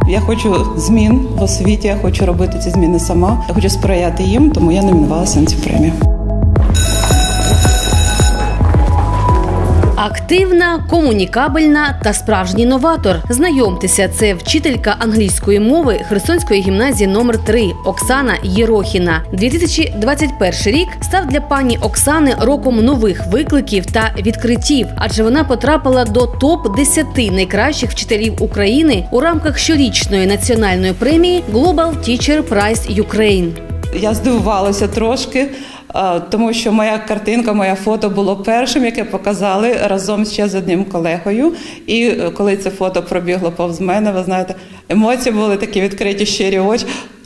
Я хочу змін в освіті, я хочу робити ці зміни сама, я хочу сприяти їм, тому я номінувалася на цю премію. Активна, комунікабельна та справжній новатор. Знайомтеся, це вчителька англійської мови Херсонської гімназії номер 3 Оксана Єрохіна. 2021 рік став для пані Оксани роком нових викликів та відкриттів, адже вона потрапила до топ-10 найкращих вчителів України у рамках щорічної національної премії Global Teacher Prize Ukraine. Я здивувалася трошки, тому що моя картинка, моє фото було першим, яке показали разом ще з одним колегою. І коли це фото пробігло повз мене, ви знаєте, емоції були такі відкриті, щирі очі.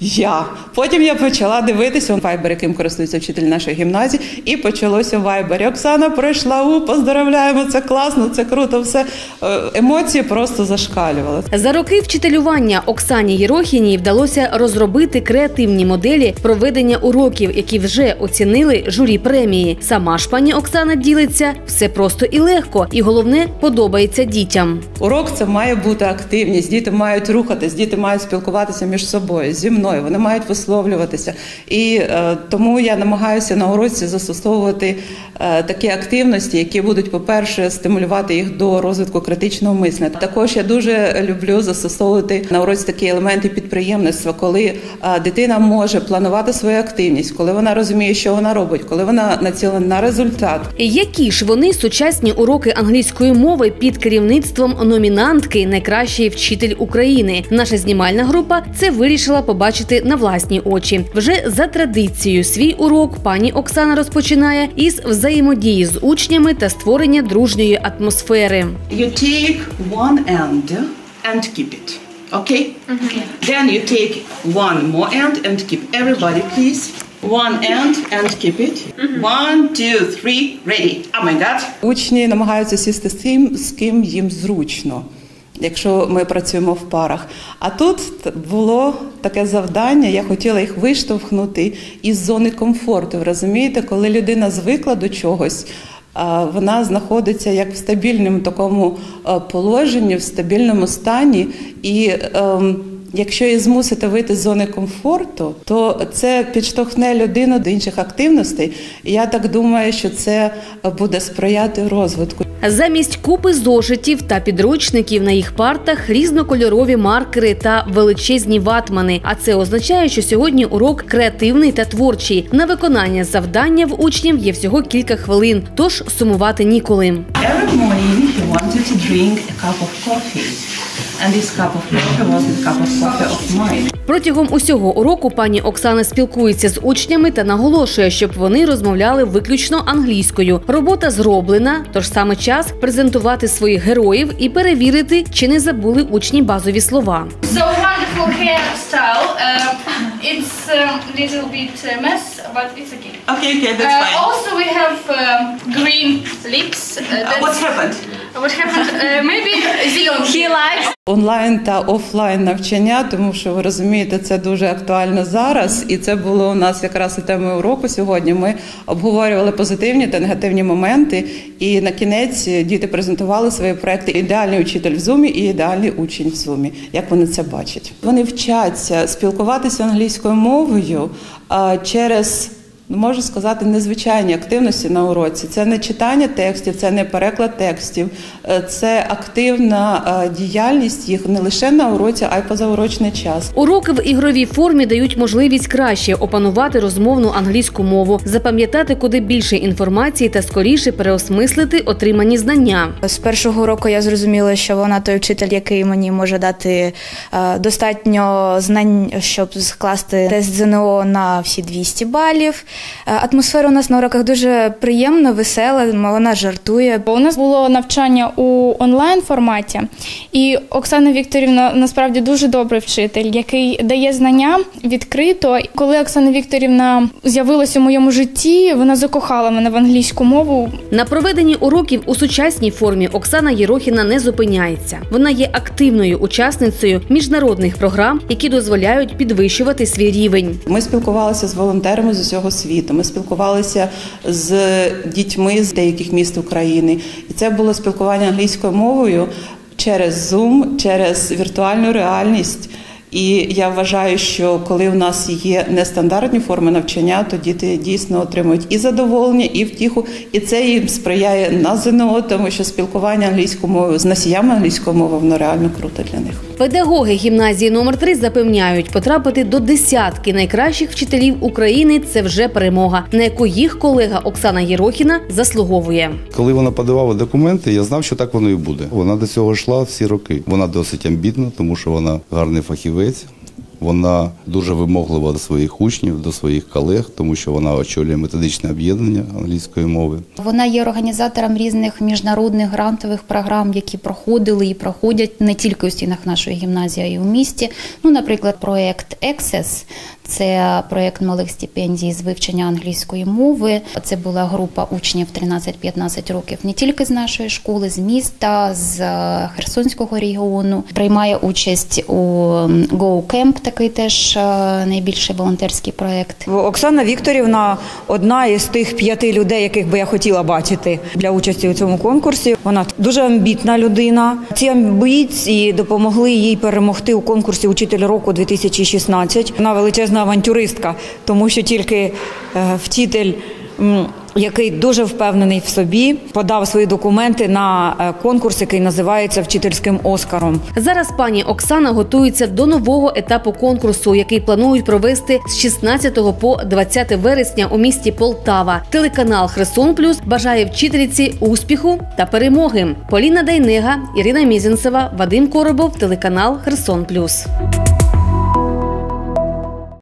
Потім я почала дивитися Viber, яким користується вчитель нашої гімназії, і почалося в Viber. Оксана пройшла, поздравляємо, це класно, це круто, все. Емоції просто зашкалювали. За роки вчителювання Оксані Єрохіній вдалося розробити креативні моделі проведення уроків, які вже оцінили журі премії. Сама ж пані Оксана ділиться: все просто і легко, і головне – подобається дітям. Урок – це має бути активність, діти мають рухатись, діти мають спілкуватися між собою, зі мною. Вони мають висловлюватися. І тому я намагаюся на уроці застосовувати такі активності, які будуть, по-перше, стимулювати їх до розвитку критичного мислення. Також я дуже люблю застосовувати на уроці такі елементи підприємництва, коли дитина може планувати свою активність, коли вона розуміє, що вона робить, коли вона націлена на результат. Які ж вони сучасні уроки англійської мови під керівництвом номінантки «Найкращий вчитель України»? Наша знімальна група це вирішила побачити на власні очі. Вже за традицією свій урок пані Оксана розпочинає із взаємодії з учнями та створення дружньої атмосфери. You take one end and keep it. Okay? Then you take one more end and keep. Everybody, please. One end and keep it. 1, 2, 3, ready. Oh my God. Учні намагаються сісти з ким їм зручно, якщо ми працюємо в парах. А тут було таке завдання, я хотіла їх виштовхнути із зони комфорту. Ви розумієте, коли людина звикла до чогось, вона знаходиться як в стабільному такому положенні, в стабільному стані. І якщо її змусити вийти з зони комфорту, то це підштовхне людину до інших активностей. І я так думаю, що це буде сприяти розвитку. Замість купи зошитів та підручників на їх партах різнокольорові маркери та величезні ватмани. А це означає, що сьогодні урок креативний та творчий. На виконання завдання в учнів є всього кілька хвилин, тож сумувати ніколи. Every morning he wanted to drink a cup of coffee. And this cup of coffee was the cup of coffee of mine. Протягом усього уроку пані Оксана спілкується з учнями та наголошує, щоб вони розмовляли виключно англійською. Робота зроблена, тож саме час презентувати своїх героїв і перевірити, чи не забули учні базові слова. So wonderful hairstyle. It's a little bit mess, but it's okay. Okay, that's fine. Also we have green lips. What happened? What happened? Maybe зеленый. He likes. Онлайн та офлайн навчання, тому що ви розумієте, це дуже актуально зараз. І це було у нас якраз і темою уроку сьогодні. Ми обговорювали позитивні та негативні моменти. І на кінець діти презентували свої проекти «Ідеальний учитель в Зумі» і «Ідеальний учень в Зумі». Як вони це бачать? Вони вчаться спілкуватися англійською мовою через, можу сказати, незвичайні активності на уроці. Це не читання текстів, це не переклад текстів, це активна діяльність їх не лише на уроці, а й позаурочний час. Уроки в ігровій формі дають можливість краще опанувати розмовну англійську мову, запам'ятати куди більше інформації та скоріше переосмислити отримані знання. З першого року я зрозуміла, що вона той вчитель, який мені може дати достатньо знань, щоб скласти тест ЗНО на всі 200 балів. Атмосфера у нас на уроках дуже приємна, весела, вона жартує. У нас було навчання у онлайн-форматі, і Оксана Вікторівна насправді дуже добрий вчитель, який дає знання відкрито. Коли Оксана Вікторівна з'явилася у моєму житті, вона закохала мене в англійську мову. На проведенні уроків у сучасній формі Оксана Єрохіна не зупиняється. Вона є активною учасницею міжнародних програм, які дозволяють підвищувати свій рівень. Ми спілкувалися з волонтерами з усього світу, ми спілкувалися з дітьми з деяких міст України. І це було спілкування англійською мовою через Zoom, через віртуальну реальність. І я вважаю, що коли в нас є нестандартні форми навчання, то діти дійсно отримують і задоволення, і втіху. І це їм сприяє на ЗНО, тому що спілкування англійською мовою з носіями англійської мови, воно реально круто для них. Педагоги гімназії номер 3 запевняють, потрапити до десятки найкращих вчителів України – це вже перемога, на яку їх колега Оксана Єрохіна заслуговує. Коли вона подавала документи, я знав, що так воно і буде. Вона до цього йшла всі роки. Вона досить амбітна, тому що вона гарний фахівець. Вона дуже вимоглива до своїх учнів, до своїх колег, тому що вона очолює методичне об'єднання англійської мови. Вона є організатором різних міжнародних грантових програм, які проходили і проходять не тільки у стінах нашої гімназії, а й у місті. Ну, наприклад, проєкт «Access» – це проєкт малих стипендій з вивчення англійської мови. Це була група учнів 13-15 років не тільки з нашої школи, з міста, з Херсонського регіону. Приймає участь у Go Camp, такий теж найбільший волонтерський проєкт. Оксана Вікторівна – одна із тих 5 людей, яких би я хотіла бачити для участі у цьому конкурсі. Вона дуже амбітна людина. Ці амбіції допомогли їй перемогти у конкурсі «Учитель року 2016». Вона величезна авантюристка, тому що тільки вчитель, який дуже впевнений в собі, подав свої документи на конкурс, який називається «Вчительським Оскаром». Зараз пані Оксана готується до нового етапу конкурсу, який планують провести з 16 по 20 вересня у місті Полтава. Телеканал «Херсон Плюс» бажає вчительці успіху та перемоги. Поліна Дайнега, Ірина Мізінцева, Вадим Коробов, телеканал «Херсон Плюс».